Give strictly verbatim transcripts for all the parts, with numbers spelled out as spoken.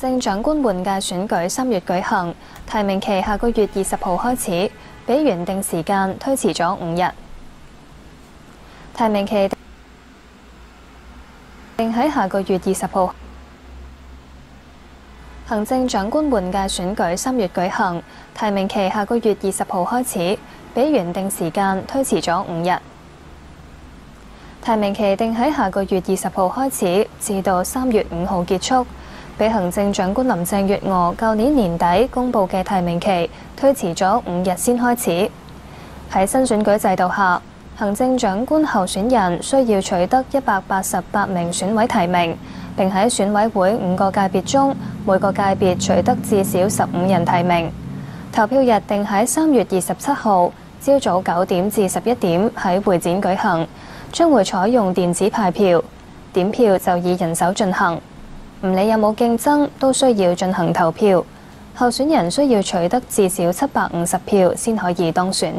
政長官換屆選舉三月舉行，提名期下個月二十號開始，比原定時間推遲咗五日。提名期定喺下個月二十號。行政長官換屆選舉三月舉行，提名期下個月二十號開始，比原定時間推遲咗五日。提名期定喺下個月二十號開始，至到三月五號結束，比行政長官林鄭月娥舊年年底公佈嘅提名期推遲咗五日先開始。喺新選舉制度下，行政長官候選人需要取得一百八十八名選委提名，並喺選委會五個界別中每個界別取得至少十五人提名。投票日定喺三月二十七號朝早九點至十一點喺會展舉行，將會採用電子派票，點票就以人手進行。唔理有冇競爭，都需要進行投票。候選人需要取得至少七百五十票先可以當選。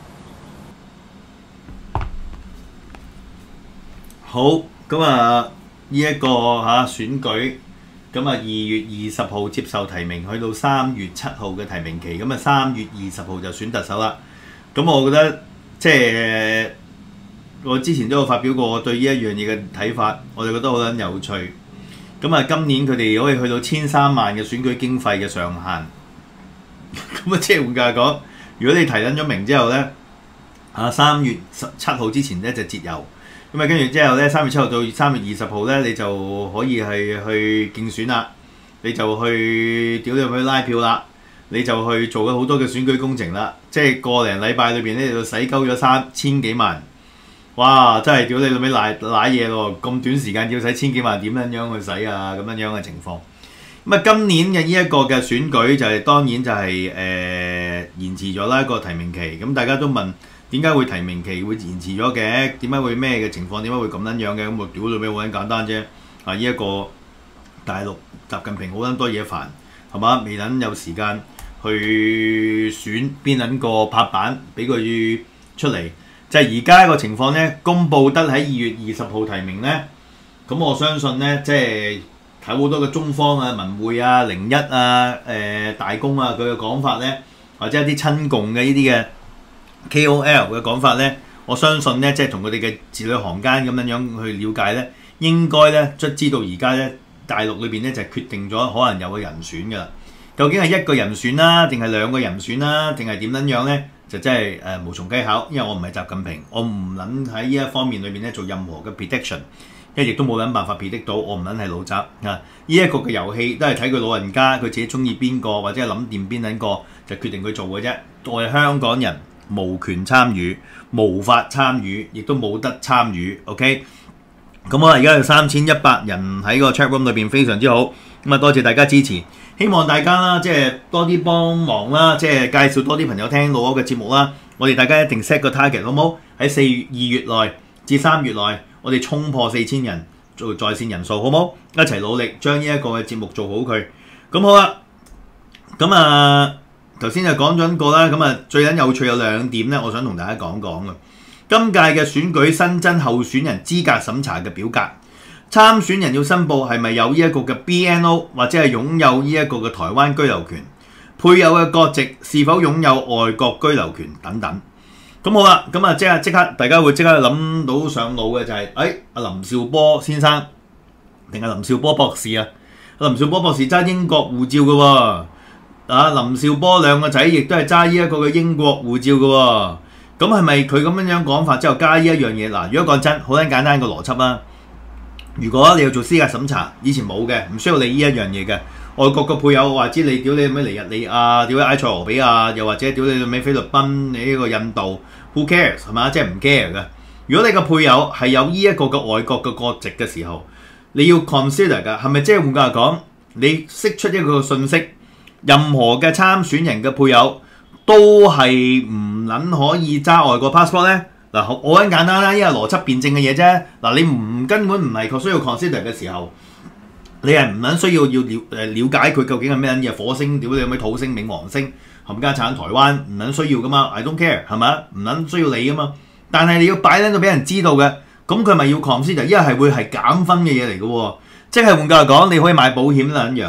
好，咁啊，呢一個嚇選舉，咁啊二月二十號接受提名，去到三月七號嘅提名期，咁啊三月二十號就選特首啦。咁我覺得即係我之前都有發表過我對呢一樣嘢嘅睇法，我就覺得好撚有趣。咁啊，今年佢哋可以去到千三萬嘅選舉經費嘅上限，咁啊即係換句話講，如果你提撚咗名之後咧，啊三月十七號之前咧就節油。咁啊，跟住之後咧，三月七號到三月二十號咧，你就可以係去競選啦，你就去屌你去拉票啦，你就去做咗好多嘅選舉工程啦，即係個零禮拜裏邊咧就使鳩咗三千幾萬，哇！真係屌你老味賴賴嘢咯，咁短時間要使千幾萬，點樣樣去使啊？咁樣樣嘅情況。咁啊，今年嘅呢一個嘅選舉就係、是、當然就係、是、誒、呃、延遲咗啦一個提名期，咁大家都問。點解會提名期會延遲咗嘅？點解會咩嘅情況？點解會咁樣樣嘅？咁我屌到咩好撚簡單啫！啊，呢、這、一個大陸習近平好撚多嘢煩，係嘛？未撚有時間去選邊撚個拍板俾佢出嚟。就係而家個情況咧，公佈得喺二月二十號提名咧，咁我相信咧，即係睇好多嘅中方啊、文匯啊、零一啊、誒、呃、大公啊，佢嘅講法咧，或者一啲親共嘅呢啲嘅。K O L 嘅講法咧，我相信咧，即係同佢哋嘅字裏行間咁樣樣去了解咧，應該咧，即知道而家咧大陸裏邊咧就係決定咗可能有個人選㗎啦。究竟係一個人選啦，定係兩個人選啦，定係點樣樣咧？就真係誒無從稽考，因為我唔係習近平，我唔撚喺呢一方面裏邊咧做任何嘅 prediction， 因為亦都冇撚辦法 predict 到，我唔撚係老習啊！呢一個嘅遊戲都係睇佢老人家佢自己中意邊個，或者係諗掂邊撚個就決定佢做嘅啫。我係香港人。無權參與，無法參與，亦都冇得參與。OK， 咁我而家有三千一百人喺個 chat room 裏邊，非常之好。咁啊，多謝大家支持，希望大家啦，即係多啲幫忙啦，即係介紹多啲朋友聽老歐嘅節目啦。我哋大家一定 set 個 target 好冇？喺四月二月內至三月內，我哋衝破四千人做在線人數，好冇？一齊努力將呢一個嘅節目做好佢。咁好啦，咁啊。頭先就講咗個啦，咁啊最緊有趣有兩點咧，我想同大家講講嘅。今屆嘅選舉新增候選人資格審查嘅表格，參選人要申報係咪有呢一個嘅 B N O 或者係擁有呢一個嘅台灣居留權，配偶嘅國籍是否擁有外國居留權等等。咁好啦，咁啊即刻即刻大家會即刻諗到上腦嘅就係誒阿林紹波先生定係林紹波博士啊？林紹波博士揸英國護照嘅喎。啊，林紹波兩個仔亦都係揸呢一個嘅英國護照嘅喎，咁係咪佢咁樣樣講法之後加呢一樣嘢？嗱，如果講真，好撚簡單個邏輯啦。如果你要做資格審查，以前冇嘅，唔需要你呢一樣嘢嘅。外國嘅配偶話知你屌你咩尼日利亞，屌你埃塞俄比亞，又或者屌你咩菲律賓，你呢個印度 ，who cares 係嘛？即係唔 care 嘅。如果你個配偶係有呢一個嘅外國嘅國籍嘅時候，你要 consider 㗎，係咪即係換句話講，你釋出一個信息？任何嘅參選人嘅配偶都係唔撚可以揸外國 passport 咧。嗱，好撚簡單啦，呢個邏輯辯證嘅嘢啫。嗱，你唔根本唔係確需要 consider 嘅時候，你係唔撚需要要了誒了解佢究竟係咩嘢火星，屌你有咩土星、冥王星、冚家產、台灣，唔撚需要噶嘛 ？I don't care 係咪？唔撚需要你噶嘛。但係你要擺喺度俾人知道嘅，咁佢咪要 consider，因為係會係減分嘅嘢嚟嘅喎。即係換句話講，你可以買保險啦一樣。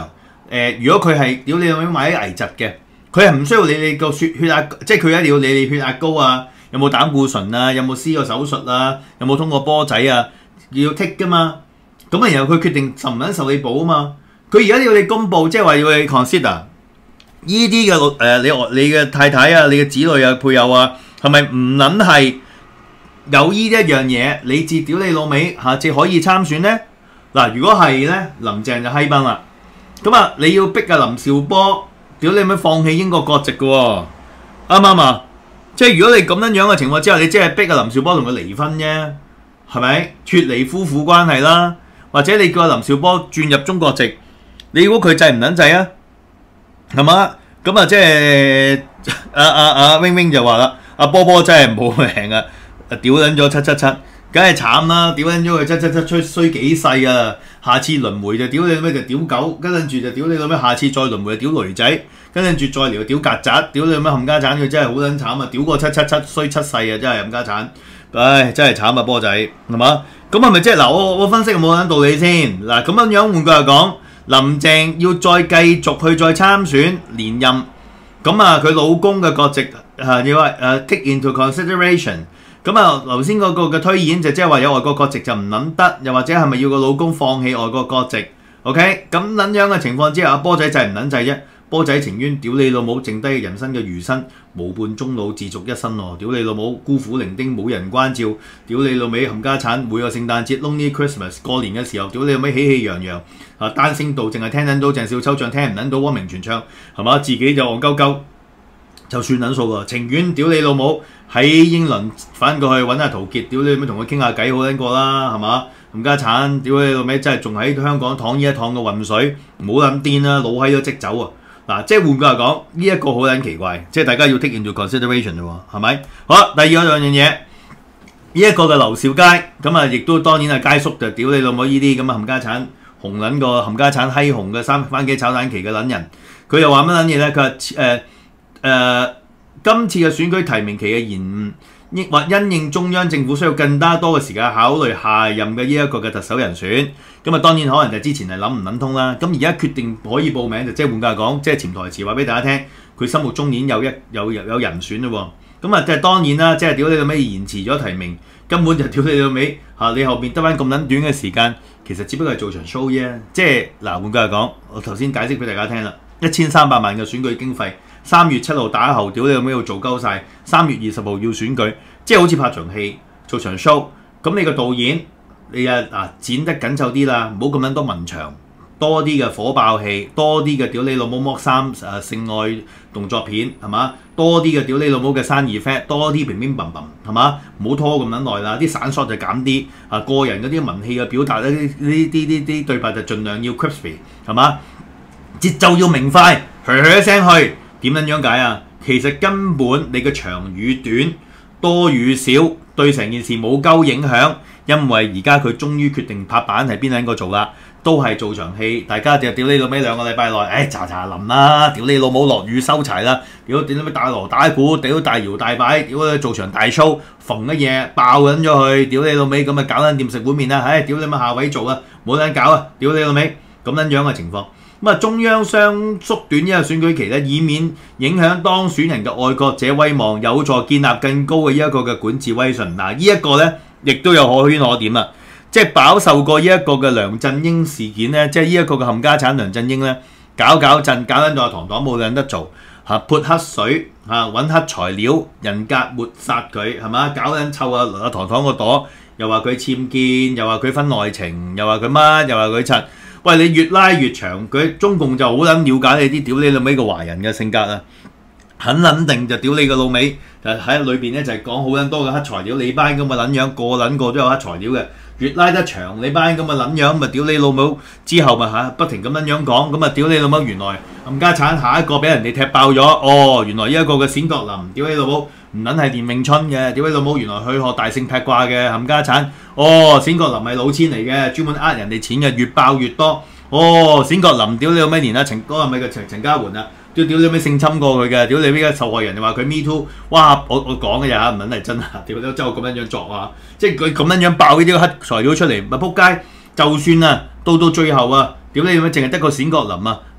誒，如果佢係屌你老味買啲危疾嘅，佢係唔需要理你個血血壓，即係佢一定要理你血壓高啊，有冇膽固醇啊，有冇施過手術啊，有冇通過波仔啊，要剔噶嘛。咁啊，然後佢決定受唔撚受你保啊嘛。佢而家要你公佈，即係話要你 consider 依啲嘅誒，你你嘅太太啊，你嘅子女啊，配偶啊，係咪唔撚係有依一樣嘢，你至屌你老味下次可以參選咧？嗱，如果係咧，林鄭就閪崩啦。咁啊，你要逼啊林兆波，屌你咪放棄英國國籍嘅喎，啱唔啱啊？即係如果你咁樣樣嘅情況之下，你即係逼啊林兆波同佢離婚啫，係咪？脫離夫婦關係啦，或者你叫阿林兆波轉入中國籍，你估佢制唔撚制啊？係嘛？咁啊，即係阿阿阿 wing wing 就話啦，阿波波真係冇命啊！屌撚咗七七七，梗係慘啦！屌撚咗佢七七七衰衰幾世啊！下次輪迴就屌你咩就屌狗，跟住就屌你老咩，下次再輪迴就屌雷仔，跟住再嚟就屌曱甴，屌你咩冚家產，佢真係好撚慘啊！屌過七七七衰七世啊！真係冚家產，唉，真係慘啊波仔，係嘛？咁係咪即係嗱？我我分析有冇撚道理先？嗱，咁樣樣換句話講，林鄭要再繼續去再參選連任，咁啊佢老公嘅國籍啊要話誒 take into consideration。咁啊，頭先嗰個嘅推演就即係話有外國國籍就唔撚得，又或者係咪要個老公放棄外國國籍 ？OK， 咁撚樣嘅情況之下，阿波仔制唔撚制啫？波仔情願屌你老母，剩低人生嘅餘生無伴終老，自續一生喎！屌你老母，孤苦伶仃冇人關照，屌你老味冚家產，每個聖誕節 Lonely Christmas 過年嘅時候，屌你老味喜氣洋洋啊！單聲道淨係聽撚到鄭少秋唱，聽唔撚到汪明荃唱，係嘛？自己就戇鳩鳩。就算撚數喎，情願屌你老母喺英倫翻過去揾阿陶傑，屌你咪同佢傾下偈好撚過啦，係嘛？冚家產，屌你老味真係仲喺香港淌呢一淌嘅混水，唔好撚癲啦，老閪都即走啊！嗱，即係換句話講，呢一個好撚奇怪，即係大家要 take into consideration 啫喎，係咪？好啦，第二個兩樣嘢，呢一個嘅劉兆佳，咁啊亦都當然係佳叔就屌你老母呢啲咁啊冚家產紅撚個冚家產閪紅嘅三番幾炒蛋期嘅撚人，佢又話乜撚嘢咧？佢話誒。誒、呃，今次嘅選舉提名期嘅延誤，抑或因應中央政府需要更加多嘅時間考慮下任嘅呢一個嘅特首人選，咁啊當然可能就之前係諗唔諗通啦。咁而家決定可以報名就即係換句話講，即係潛台詞話俾大家聽，佢心目中已經有一有有有人選嘞喎。咁啊即係當然啦，即係屌你老味延遲咗提名，根本就屌你老味嚇，你後邊得翻咁撚短嘅時間，其實只不過係做場 show 啫。即係嗱換句話講，我頭先解釋俾大家聽啦，一千三百萬嘅選舉經費。三月七號打後，屌你有咩要做鳩晒？三月二十號要選舉，即係好似拍場戲、做場 show。咁你個導演，你啊啊剪得緊湊啲啦，唔好咁撚多文場，多啲嘅火爆戲，多啲嘅屌你老母剝衫誒性愛動作片係嘛？多啲嘅屌你老母嘅生意 fat， 多啲平平冧冧係嘛？唔好拖咁撚耐啦，啲散 shot 就減啲啊，個人嗰啲文氣嘅表達咧，呢啲啲啲對白就盡量要 crispy 係嘛？節奏要明快，噓噓一聲去。點樣樣解啊？其實根本你嘅長與短、多與少，對成件事冇鳩影響，因為而家佢終於決定拍板係邊兩個做啦，都係做場戲。大家就屌你老味兩個禮拜內，誒查查淋啦，屌你老母落雨收柴啦，屌點解大鑼打鼓，屌大搖大擺，屌做場大 show，逢一嘢爆緊咗佢，屌你老味咁啊搞撚掂食碗麵啦，唉屌你咪下位做啊，冇撚搞啊，屌你老味咁樣樣嘅情況。咁啊，中央想縮短呢個選舉期咧，以免影響當選人嘅愛國者威望，有助建立更高嘅呢一個嘅管治威信。嗱，呢一個咧，亦都有可圈可點啦。即係飽受過呢一個嘅梁振英事件咧，即係呢一個嘅冚家產梁振英咧，搞搞震，搞緊到阿唐唐冇撚得做嚇，潑黑水嚇，揾黑材料，人格抹殺佢係嘛，搞緊臭啊阿唐唐個朵，又話佢僭建，又話佢婚外情，又話佢乜，又話佢柒。喂，你越拉越長，佢中共就好撚了解你啲屌你老味個華人嘅性格啊，很撚定就屌你個老味，就喺裏邊咧就係講好撚多嘅黑材料，你班咁嘅撚樣，個撚個都有黑材料嘅，越拉得長，你班咁嘅撚樣，咪屌你老母之後咪嚇不停咁樣樣講，咁啊屌你老母原來冚家產下一個俾人哋踢爆咗，哦原來呢一個嘅冼國林，屌你老母唔撚係連詠春嘅，屌你老母原來去學大聖劈掛嘅冚家產。哦，冼國林係老千嚟嘅，專門呃人哋錢嘅，越爆越多。哦，冼國林屌你老味連啊陳嗰個咪個陳陳家媛啊，屌屌你老味性侵過佢嘅，屌你呢個受害人又話佢 me too，哇！我我講嘅咋，唔撚係真啊！屌你真係咁樣樣作啊！即係佢咁樣樣爆呢啲黑材料出嚟，咪仆街！就算啊，到到最後啊，屌你老味淨係得個冼國林啊，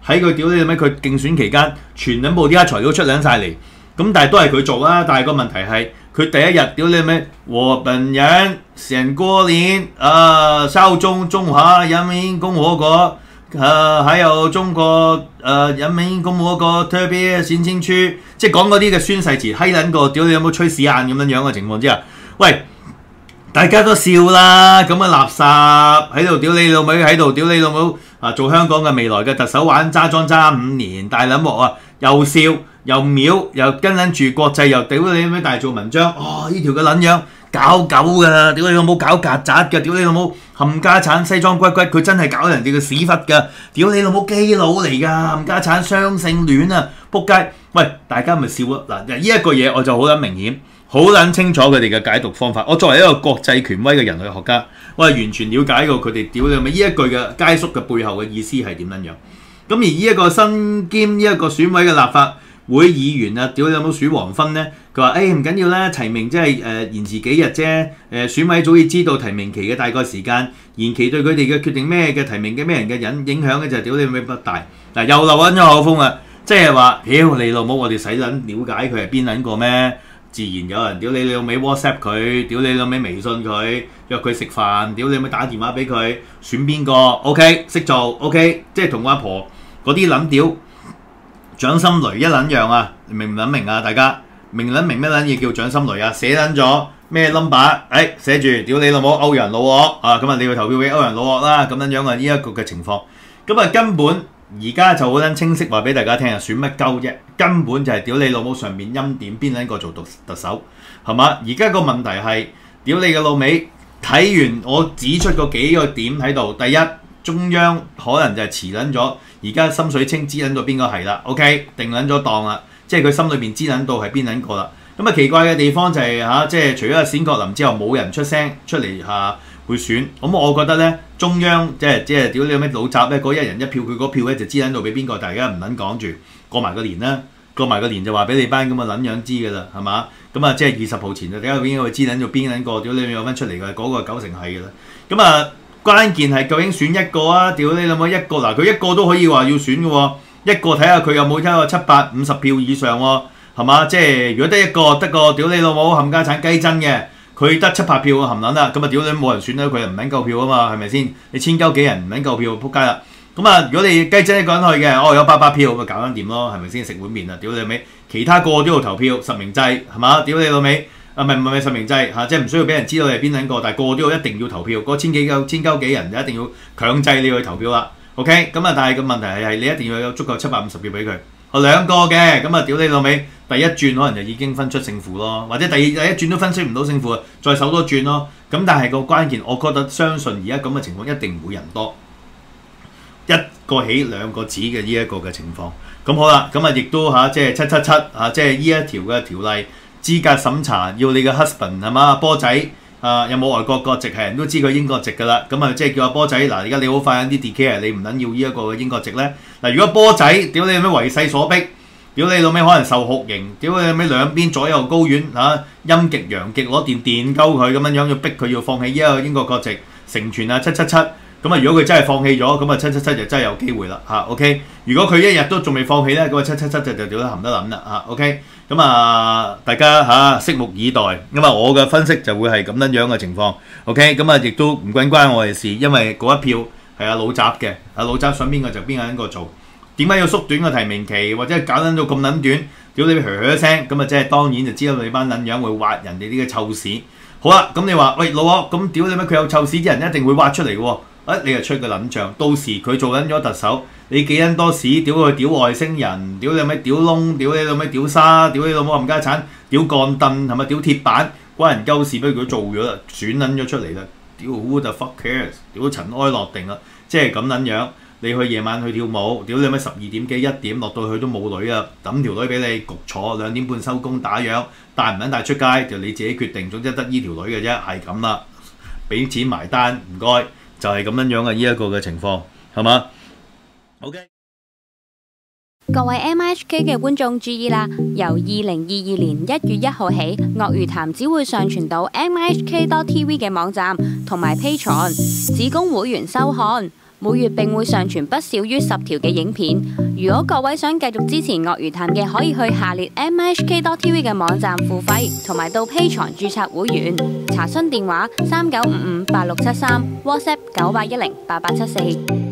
喺佢屌你咩？佢競選期間全撚部啲材料出撚晒嚟，咁但係都係佢做啦。但係個問題係佢第一日屌你咩？我本人成過年啊，效忠中華人民共和國。呃，還有中國呃人民共和國特別行政區，即係講嗰啲嘅宣誓詞，閪撚過屌你有冇吹屎眼咁樣樣嘅情況之下，喂，大家都笑啦，咁嘅垃圾喺度屌你老味，喺度屌你老母啊！做香港嘅未來嘅特首玩揸莊揸五年，大撚鑊啊，又笑又秒又跟撚住國際又屌你咩大做文章，哦呢條嘅撚樣。搞狗㗎，屌你老母搞曱甴㗎，屌你老母冚家產西裝骨骨，佢真係搞人哋嘅屎忽㗎，屌你老母基佬嚟㗎，冚家產雙性戀啊，仆街！喂，大家咪笑咯嗱，呢一個嘢我就好撚明顯，好撚清楚佢哋嘅解讀方法。我作為一個國際權威嘅人類學家，我係完全了解過佢哋屌你老母呢一句嘅街叔嘅背後嘅意思係點樣樣。咁而呢一個身兼呢一個選委嘅立法會議員啊，屌你有冇鼠黃昏咧？佢話：誒唔緊要啦，提名即係誒延遲幾日啫。誒、呃、選委早已知道提名期嘅大概時間，延期對佢哋嘅決定咩嘅提名嘅咩人嘅引影響嘅就係屌你咪不大。嗱又漏緊咗口風啊！即係話，屌你老母，我哋使撚了解佢係邊撚個咩？自然有人屌你老味 WhatsApp 佢，屌你老味微信佢，約佢食飯，屌你咪打電話俾佢，選邊個 ？OK 識做 OK， 即係同阿婆嗰啲撚屌。掌心雷一撚樣啊，明唔撚明啊？大家明撚明咩撚嘢叫掌心雷啊？寫撚咗咩 number？ 誒寫住屌你老母歐陽老惡啊！咁啊你要投票俾歐陽老惡啦，咁樣樣啊呢一個嘅情況，咁啊根本而家就好撚清晰話俾大家聽啊，選乜鳩啫？根本就係屌你老母上面欽點邊撚個做特特首係嘛？而家個問題係屌你嘅老味，睇完我指出個幾個點喺度，第一中央可能就係遲撚咗。而家心水清知撚到邊個係啦 ，OK 定撚咗檔啦，即係佢心裏邊知撚到係邊撚個啦。咁啊奇怪嘅地方就係、是、嚇、啊，即係除咗阿冼國林之後冇人出聲出嚟嚇、啊、會選。咁我覺得咧，中央即係即係屌你有咩老雜咧，嗰一人一票佢嗰票咧就知撚到俾邊個，大家唔撚講住過埋個年啦，過埋個年就話俾你班咁嘅撚樣知㗎啦，係嘛？咁啊即係二十號前就大家應該會知撚到邊撚個，屌你有翻出嚟嘅嗰個九成係㗎啦。咁啊〜關鍵係究竟選一個啊？屌你老母一個嗱，佢一個都可以話要選嘅喎，一個睇下佢有冇一個七百五十票以上喎，係嘛？即係如果得一個得個屌你老母冚家產雞真嘅，佢得七百票含撚啦，咁啊屌你冇人選啦，佢又唔撚夠票啊嘛，係咪先？你千鳩幾人唔撚夠票，撲街啦！咁啊，如果你雞真一個人去嘅，哦有八百票，咪搞緊掂咯，係咪先？食碗麵啊，屌你老味，其他個都要投票實名制係嘛？屌你老味！啊，唔係唔係實名制嚇、啊，即係唔需要俾人知道你係邊撚個，但係個個都要一定要投票，嗰千幾鳩千鳩幾人就一定要強制你去投票啦。OK，咁啊，但係個問題係係你一定要有足夠七百五十票俾佢。哦，兩個嘅，咁啊，屌你老味，第一轉可能就已經分出勝負咯，或者第二第一轉都分析唔到勝負，再手多轉咯。咁但係個關鍵，我覺得相信而家咁嘅情況一定唔會人多，一個起兩個止嘅呢一個嘅情況。咁好啦，咁啊亦都嚇，即係七七七嚇，即係呢一條嘅條例。資格審查要你嘅 husband 係嘛？波仔啊，有冇外國國籍係人都知佢英國籍㗎啦。咁啊，即係叫阿波仔嗱，而家你好快啲 declare 你唔撚要呢一個英國籍咧。嗱，如果波仔屌你有咩為勢所逼，屌你老味可能受酷刑，屌你老味兩邊左右高院嚇陰極陽極攞電電鳩佢咁樣樣，要逼佢要放棄呢一個英國國籍，成全啊七七七。咁啊，如果佢真係放棄咗，咁啊七七七就真係有機會啦嚇。OK，如果佢一日都仲未放棄咧，咁啊七七七就就屌得含得諗啦嚇。OK。咁啊，大家嚇、啊、拭目以待。咁啊，我嘅分析就會係咁樣樣嘅情況。OK，咁啊，亦都唔關關我嘅事，因為嗰一票係阿老雜嘅，阿老雜想邊個就邊個撚個做。點解要縮短個提名期，或者搞撚到咁撚短？屌你噓噓聲，咁啊，即係當然就知道你班撚樣會挖人哋呢個臭屎。好啦，咁你話喂老惡，咁屌你咩？佢有臭屎啲人一定會挖出嚟嘅喎。啊，你又出個撚象，到時佢做緊咗特首。你幾撚多屎？屌佢屌外星人，屌你咪屌窿，屌你老味屌沙，屌你老母冚家產，屌鋼凳係咪屌鐵板？關人鳩事，不如佢做咗啦，選撚咗出嚟啦，屌 who the fuck cares？ 屌塵埃落定啦，即係咁撚樣。你去夜晚去跳舞，屌你咪十二點幾一點落到去都冇女啊，揼條女俾你焗坐，兩點半收工打烊，帶唔撚帶出街就你自己決定，總之得依條女嘅啫，係咁啦，俾錢埋單唔該，就係咁樣樣嘅呢一個嘅情況，係嘛？OK， 各位 M I H K 嘅觀眾注意啦！由二零二二年一月一號起，鱷魚潭只會上傳到 M I H K dot T V 嘅網站同埋 Patreon，只供會員收看。 每月並會上傳不少於十條嘅影片。如果各位想繼續支持鱷魚潭嘅，可以去下列 M I H K dot T V 嘅網站付費，同埋到 Patreon 註冊會員。查詢電話三九五五八六七三 ，WhatsApp 九八一零八八七四。